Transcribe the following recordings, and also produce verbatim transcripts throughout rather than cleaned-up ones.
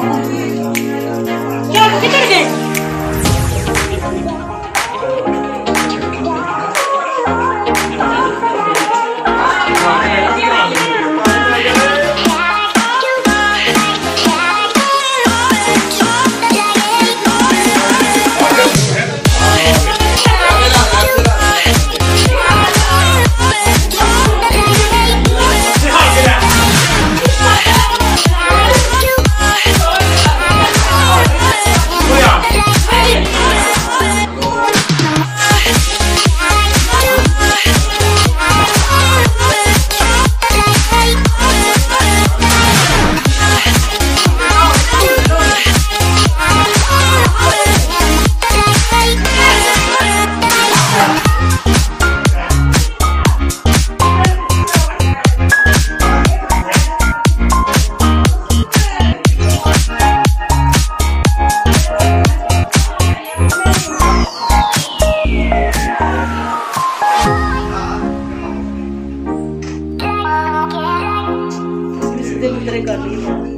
क्या किधर गए? कर ली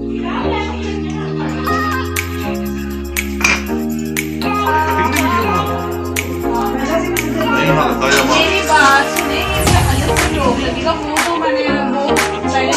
मेरी बात सुने, अंदर से रोक लगेगा वो तो मैंने वो पहले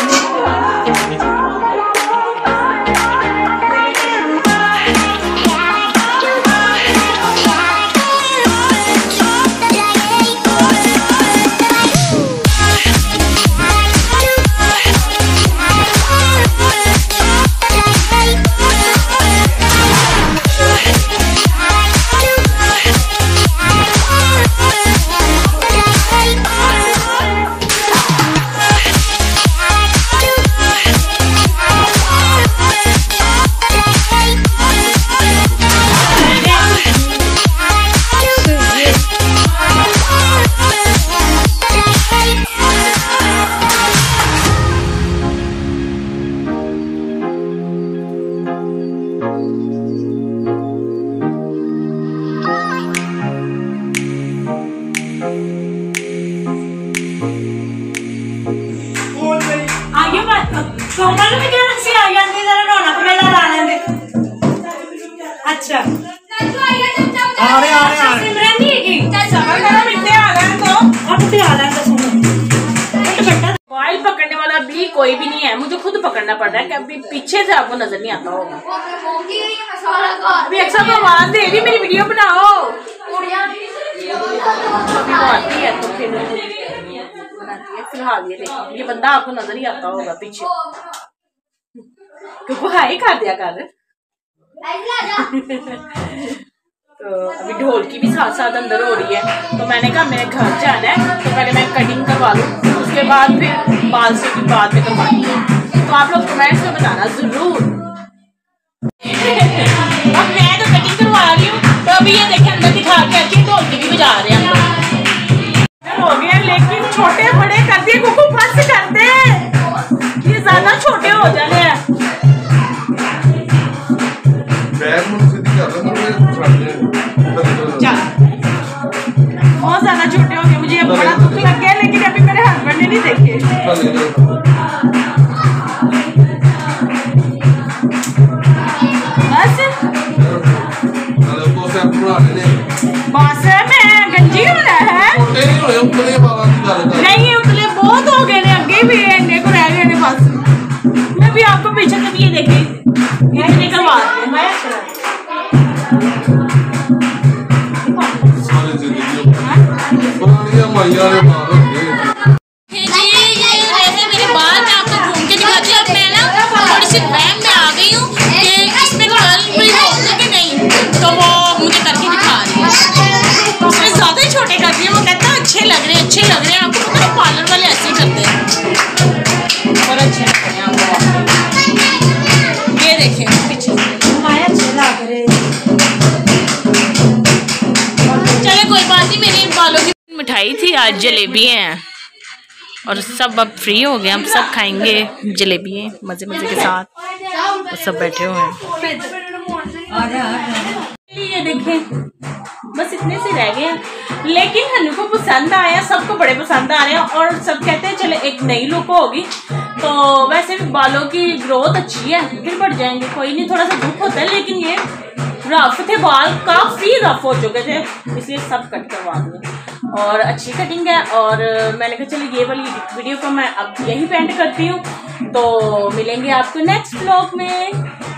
कोमल में क्या हंसी आ जाती जरा रौनक मेला ला लेंगे। अच्छा आ रहे आ रहे आ रहे सिमरन नहीं है कि समझ करो बिट्टे आ गए तो और बिट्टे आ गए तो सुनो बेटा मोबाइल पकड़ने वाला भी कोई भी नहीं है, मुझे खुद पकड़ना पड़ रहा है कि अभी पीछे से आपको नजर नहीं आता होगा। अभी अक्सर को आवाज दे रही मेरी वीडियो बनाओ, अभी वो आती है तो फिर बनाती है। फिलहाल ये देखिए ये बंदा आपको नजर ही आता होगा पीछे क्योंकि हाई खा दिया कर। तो अभी ढोल की भी साथ साथ अंदर हो रही है तो मैंने कहा मेरे घर जाना है तो पहले मैं कटिंग करवा लूँ, उसके बाद फिर बाल से भी बाद में करवानी है। तो आप लोग कमेंट्स में बताना जरूर। अब मैं तो कटिंग करवा रही हूँ तो अभी ये देखे अंदर दिखा के अच्छी ढोल की भी बजा रहे हैं हो गया, लेकिन छोटे बड़े कर दिए कुकू बस कर दे, ये ज्यादा छोटे हो जाने हैं। बहुत ज्यादा छोटे हो गए, मुझे अब बड़ा दुख लग गया, लेकिन अभी मेरे हस्बैंड ने नहीं देखे। बस बस मैं गंजी होना है नहीं, उतले बहुत हो गए ने, अगे भी इन्ने को रह गए ने बस। मैं भी आपको पीछे से भी ये देखे ये करवा मैं मेरे बाल मैं आपको घूम के दिखाती हूँ। अब मैं ना थोड़ी सी वहम में आ गई हूँ कि इसमें कर्ल भी होंगे कि नहीं, तो वो मुझे करके दिखा रही है। उसमें ज्यादा ही छोटे कर दिए, वो कहता है अच्छे लग रहे हैं अच्छे लग रहे हैं। आपको पता है पार्लर वाले ऐसे ही करते हैं और अच्छे लग रहे हैं आपको। ये देखें पीछे हमारे अच्छे लग रहे हैं। चले कोई बात नहीं, मेरे बालों की मिठाई थी आज जलेबी हैं और सब अब फ्री हो गए, हम सब खाएंगे जलेबी मजे मजे के साथ और सब बैठे हुए हैं। ये देखें बस इतने से रह गए हैं, लेकिन हनु को पसंद आया, सबको बड़े पसंद आ रहे हैं और सब कहते हैं चले एक नई लुक होगी। तो वैसे भी बालों की ग्रोथ अच्छी है, फिर बढ़ जाएंगे, कोई नहीं, थोड़ा सा दुख होता है, लेकिन ये रफ थे बाल, काफी रफ हो चुके थे, इसलिए सब कट करवा दिए और अच्छी कटिंग है। और मैंने कहा चलो ये वाली वीडियो को मैं अब यही पेंट करती हूँ, तो मिलेंगे आपको नेक्स्ट व्लॉग में।